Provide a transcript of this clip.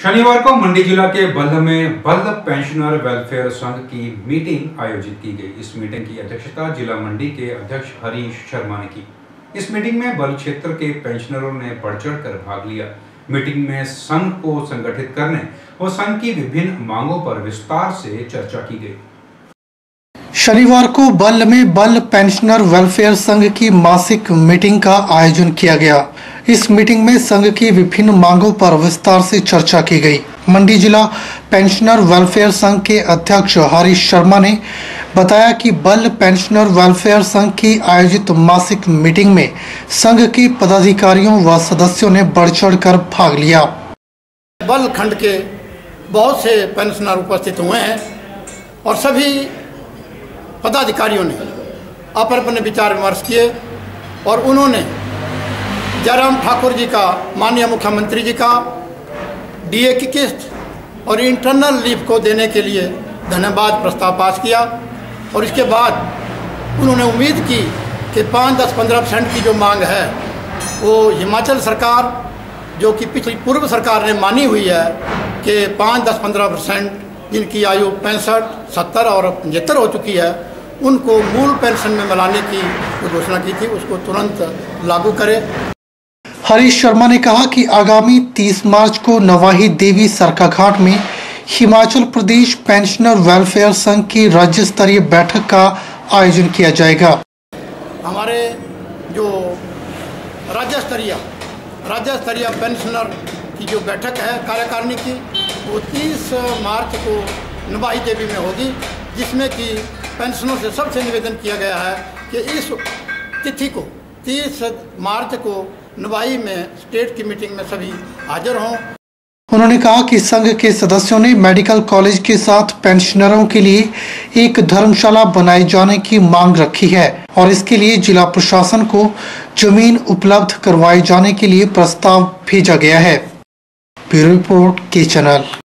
शनिवार को मंडी जिला के बल्ह में बल्ह पेंशनर वेलफेयर संघ की मीटिंग आयोजित की गई। इस मीटिंग की अध्यक्षता जिला मंडी के अध्यक्ष हरीश शर्मा ने की। इस मीटिंग में बल्ह क्षेत्र के पेंशनरों ने बढ़ चढ़कर भाग लिया। मीटिंग में संघ को संगठित करने और संघ की विभिन्न मांगों पर विस्तार से चर्चा की गई। शनिवार को बल्ह में बल्ह पेंशनर वेलफेयर संघ की मासिक मीटिंग का आयोजन किया गया। इस मीटिंग में संघ की विभिन्न मांगों पर विस्तार से चर्चा की गई। मंडी जिला पेंशनर वेलफेयर संघ के अध्यक्ष हरीश शर्मा ने बताया कि बल्ह पेंशनर वेलफेयर संघ की आयोजित मासिक मीटिंग में संघ के पदाधिकारियों व सदस्यों ने बढ़ चढ़कर भाग लिया। बल्ह खंड के बहुत से पेंशनर उपस्थित हुए हैं और सभी पदाधिकारियों ने अपने विचार विमर्श किए और उन्होंने जयराम ठाकुर जी का, माननीय मुख्यमंत्री जी का डीए की किस्त और इंटरनल लीव को देने के लिए धन्यवाद प्रस्ताव पास किया। और इसके बाद उन्होंने उम्मीद की कि 5-10-15% की जो मांग है वो हिमाचल सरकार, जो कि पिछली पूर्व सरकार ने मानी हुई है कि 5-10-15% जिनकी आयु 65, 70 और 75 हो चुकी है, उनको मूल पेंशन में मिलाने की जो घोषणा की थी उसको तुरंत लागू करे। हरीश शर्मा ने कहा कि आगामी 30 मार्च को नवाही देवी सरकाघाट में हिमाचल प्रदेश पेंशनर वेलफेयर संघ की राज्य स्तरीय बैठक का आयोजन किया जाएगा। हमारे जो राज्य स्तरीय पेंशनर की जो बैठक है कार्यकारिणी की, वो 30 मार्च को नवाही देवी में होगी, जिसमें कि पेंशनरों से सबसे निवेदन किया गया है कि इस तिथि को 30 मार्च को नवाही में स्टेट की मीटिंग में सभी हाजिर हों। उन्होंने कहा कि संघ के सदस्यों ने मेडिकल कॉलेज के साथ पेंशनरों के लिए एक धर्मशाला बनाए जाने की मांग रखी है और इसके लिए जिला प्रशासन को जमीन उपलब्ध करवाए जाने के लिए प्रस्ताव भेजा गया है। ब्यूरो रिपोर्ट के चैनल।